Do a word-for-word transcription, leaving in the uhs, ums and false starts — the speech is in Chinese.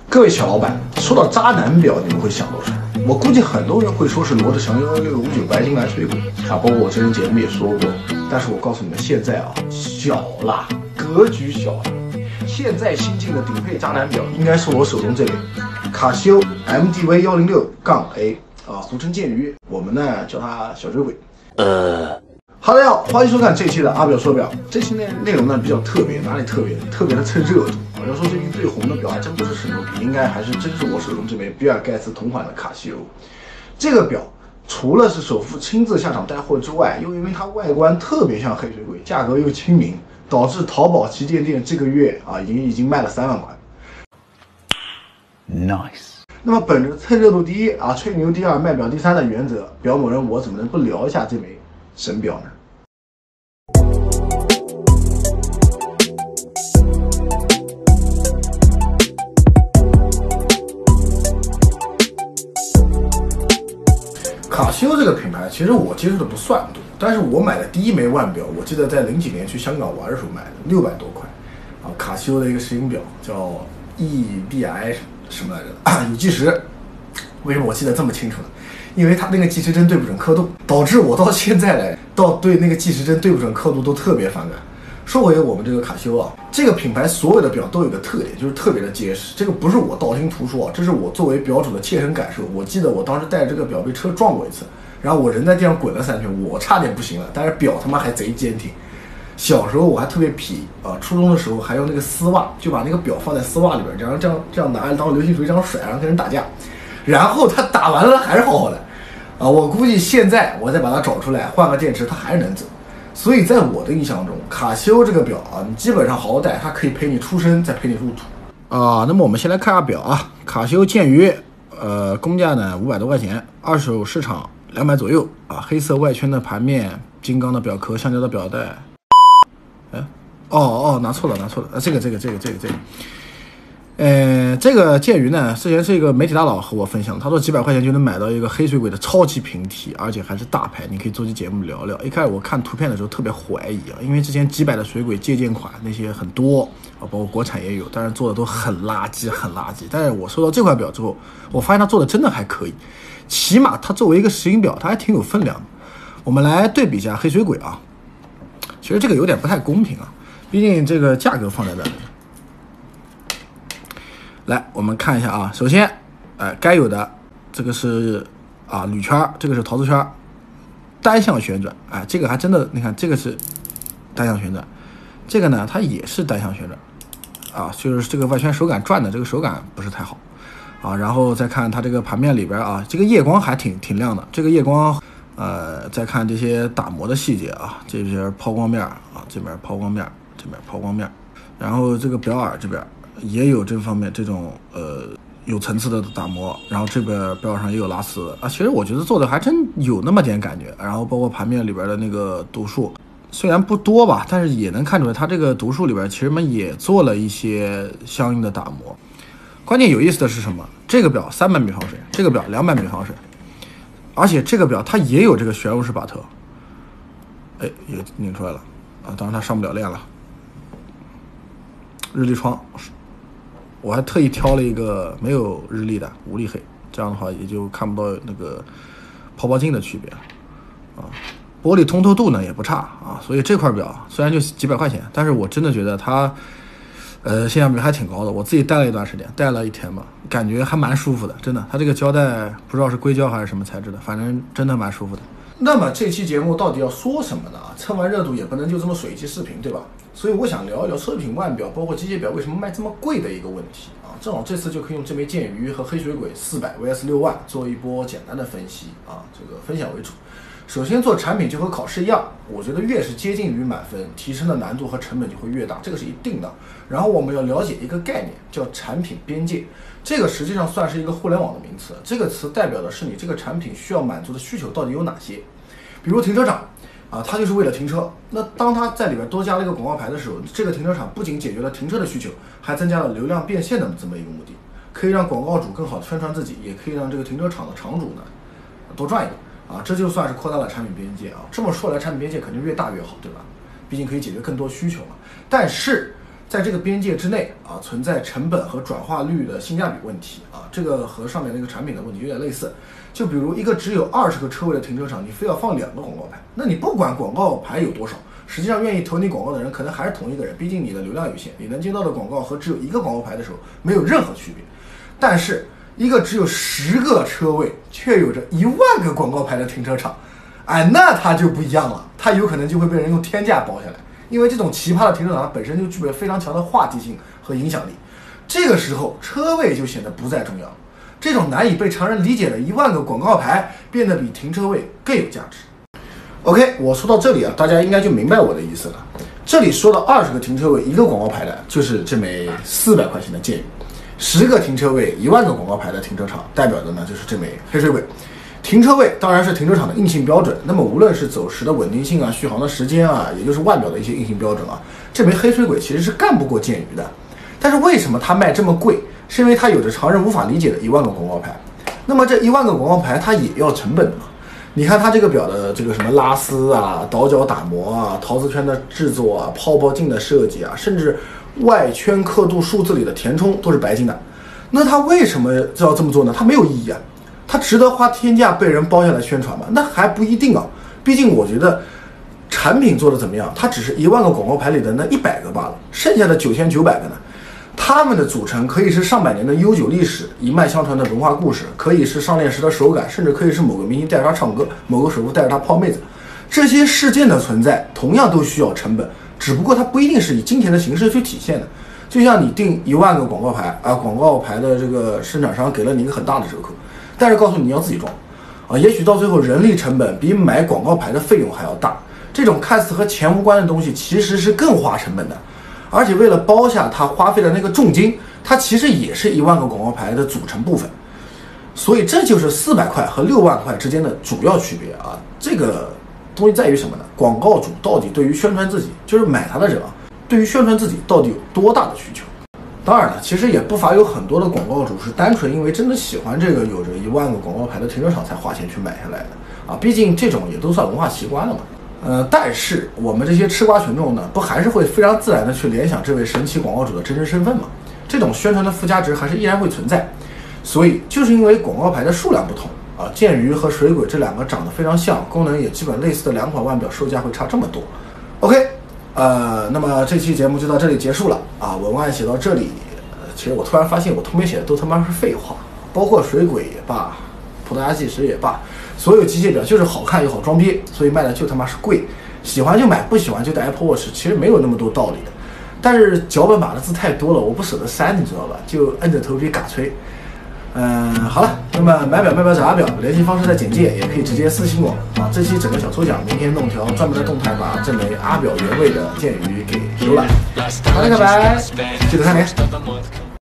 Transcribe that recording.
各位小老板，说到渣男表，你们会想到什么？我估计很多人会说是罗志祥幺幺六五九白金蓝水果啊，包括我之前节目也说过。但是我告诉你们，现在啊小了，格局小了。现在新进的顶配渣男表，应该是我手中这个卡西欧 M D V 幺零六杠 A 啊，俗称剑鱼，我们呢叫它小水鬼。呃。好的，好，欢迎收看这期的阿表说表。这期内内容呢比较特别，哪里特别？特别的蹭热度啊！要说最近最红的表，还真不是史努比，应该还是真是我手中这枚比尔盖茨同款的卡西欧。这个表除了是首富亲自下场带货之外，又因为它外观特别像黑水鬼，价格又亲民，导致淘宝旗舰店这个月啊已经已经卖了三万块。Nice。那么本着蹭热度第一啊，吹牛第二，卖表第三的原则，表某人我怎么能不聊一下这枚神表呢？卡西欧这个品牌，其实我接触的不算多，但是我买的第一枚腕表，我记得在零几年去香港玩的时候买的，六百多块，啊，卡西欧的一个石英表，叫 E B I 什么来着，有计时。为什么我记得这么清楚呢？因为它那个计时针对不准刻度，导致我到现在来到对那个计时针对不准刻度都特别反感。说回我们这个卡西欧啊，这个品牌所有的表都有个特点，就是特别的结实。这个不是我道听途说，这是我作为表主的切身感受。我记得我当时带着这个表被车撞过一次，然后我人在地上滚了三圈，我差点不行了，但是表他妈还贼坚挺。小时候我还特别皮啊，初中的时候还用那个丝袜，就把那个表放在丝袜里边，然后这样这样拿当流星锤这样甩，然后跟人打架，然后他打完了还是好好的啊。我估计现在我再把它找出来，换个电池，它还是能走。所以在我的印象中，卡西欧这个表啊，你基本上好好戴，它可以陪你出生，再陪你入土啊。那么我们先来看下表啊，卡西欧剑鱼，呃，公价呢五百多块钱，二手市场两百左右啊。黑色外圈的盘面，金刚的表壳，橡胶的表带。哎，哦哦，拿错了，拿错了，啊，这个这个这个这个这个。呃，这个剑鱼呢，之前是一个媒体大佬和我分享，他说几百块钱就能买到一个黑水鬼的超级平替，而且还是大牌，你可以做期节目聊聊。一开始我看图片的时候特别怀疑啊，因为之前几百的水鬼借鉴款那些很多啊，包括国产也有，但是做的都很垃圾，很垃圾。但是我收到这块表之后，我发现他做的真的还可以，起码它作为一个石英表，它还挺有分量的。我们来对比一下黑水鬼啊，其实这个有点不太公平啊，毕竟这个价格放在这里。来，我们看一下啊。首先，呃，该有的这个是啊铝圈，这个是陶瓷圈，单向旋转，哎，这个还真的，你看这个是单向旋转，这个呢它也是单向旋转，啊，就是这个外圈手感转的这个手感不是太好，啊，然后再看它这个盘面里边啊，这个夜光还挺挺亮的，这个夜光，呃，再看这些打磨的细节啊，这边抛光面啊，这边抛光面，这边抛光面，然后这个表耳这边。也有这方面这种呃有层次的打磨，然后这边表上也有拉丝啊，其实我觉得做的还真有那么点感觉。然后包括盘面里边的那个读数，虽然不多吧，但是也能看出来它这个读数里边其实们也做了一些相应的打磨。关键有意思的是什么？这个表三百米防水，这个表两百米防水，而且这个表它也有这个旋入式把特，哎，也拧出来了啊，当然它上不了链了。日历窗。我还特意挑了一个没有日历的无力黑，这样的话也就看不到那个泡泡镜的区别啊。玻璃通透度呢也不差啊，所以这块表虽然就几百块钱，但是我真的觉得它呃性价比还挺高的。我自己戴了一段时间，戴了一天吧，感觉还蛮舒服的，真的。它这个胶带不知道是硅胶还是什么材质的，反正真的蛮舒服的。那么这期节目到底要说什么呢？蹭完热度也不能就这么水一期视频，对吧？所以我想聊一聊奢侈品腕表，包括机械表为什么卖这么贵的一个问题啊。正好这次就可以用这枚剑鱼和黑水鬼四百 V S 六万做一波简单的分析啊，这个分享为主。首先做产品就和考试一样，我觉得越是接近于满分，提升的难度和成本就会越大，这个是一定的。然后我们要了解一个概念，叫产品边界，这个实际上算是一个互联网的名词，这个词代表的是你这个产品需要满足的需求到底有哪些。比如停车场啊，它就是为了停车。那当它在里边多加了一个广告牌的时候，这个停车场不仅解决了停车的需求，还增加了流量变现的这么一个目的，可以让广告主更好的宣传自己，也可以让这个停车场的场主呢多赚一点啊，这就算是扩大了产品边界啊。这么说来，产品边界肯定越大越好，对吧？毕竟可以解决更多需求嘛。但是在这个边界之内啊，存在成本和转化率的性价比问题啊，这个和上面那个产品的问题有点类似。就比如一个只有二十个车位的停车场，你非要放两个广告牌，那你不管广告牌有多少，实际上愿意投你广告的人可能还是同一个人，毕竟你的流量有限，你能接到的广告和只有一个广告牌的时候没有任何区别。但是一个只有十个车位却有着一万个广告牌的停车场，哎，那它就不一样了，它有可能就会被人用天价包下来，因为这种奇葩的停车场本身就具备非常强的话题性和影响力。这个时候车位就显得不再重要了，这种难以被常人理解的一万个广告牌变得比停车位更有价值。OK， 我说到这里啊，大家应该就明白我的意思了。这里说的二十个停车位一个广告牌的，就是这枚四百块钱的剑鱼；十个停车位一万个广告牌的停车场，代表的呢就是这枚黑水鬼。停车位当然是停车场的硬性标准，那么无论是走时的稳定性啊、续航的时间啊，也就是腕表的一些硬性标准啊，这枚黑水鬼其实是干不过剑鱼的。但是为什么它卖这么贵？是因为它有着常人无法理解的一万个广告牌。那么这一万个广告牌它也要成本的嘛？你看它这个表的这个什么拉丝啊、倒角打磨啊、陶瓷圈的制作啊、泡泡镜的设计啊，甚至外圈刻度数字里的填充都是白金的。那它为什么要这么做呢？它没有意义啊。它值得花天价被人包下来宣传吗？那还不一定啊。毕竟我觉得产品做的怎么样，它只是一万个广告牌里的那一百个罢了，剩下的九千九百个呢？它们的组成可以是上百年的悠久历史、一脉相传的文化故事，可以是上链时的手感，甚至可以是某个明星带着他唱歌，某个水夫带着他泡妹子。这些事件的存在同样都需要成本，只不过它不一定是以金钱的形式去体现的。就像你订一万个广告牌啊，广告牌的这个生产商给了你一个很大的折扣，但是告诉你要自己装啊，也许到最后人力成本比买广告牌的费用还要大。这种看似和钱无关的东西，其实是更花成本的。而且为了包下它花费的那个重金，它其实也是一万个广告牌的组成部分。所以这就是四百块和六万块之间的主要区别啊。这个东西在于什么呢？广告主到底对于宣传自己，就是买它的人啊，对于宣传自己到底有多大的需求？当然了，其实也不乏有很多的广告主是单纯因为真的喜欢这个有着一万个广告牌的停车场才花钱去买下来的啊。毕竟这种也都算文化习惯了嘛。呃，但是我们这些吃瓜群众呢，不还是会非常自然的去联想这位神奇广告主的真实身份吗？这种宣传的附加值还是依然会存在。所以就是因为广告牌的数量不同啊，剑鱼和水鬼这两个长得非常像，功能也基本类似的两款腕表售价会差这么多。OK， 呃，那么这期节目就到这里结束了啊。文案写到这里，呃，其实我突然发现我图片写的都他妈是废话，包括水鬼也罢，葡萄牙计时也罢。所有机械表就是好看又好装逼，所以卖的就他妈是贵，喜欢就买，不喜欢就戴 Apple Watch， 其实没有那么多道理的。但是脚本码的字太多了，我不舍得删，你知道吧？就硬着头皮嘎吹。嗯，好了，那么买表卖表找阿表，联系方式在简介，也可以直接私信我啊。这期整个小抽奖，明天弄条专门的动态，把这枚阿表原味的剑鱼给收了。好嘞，拜拜，记得三连。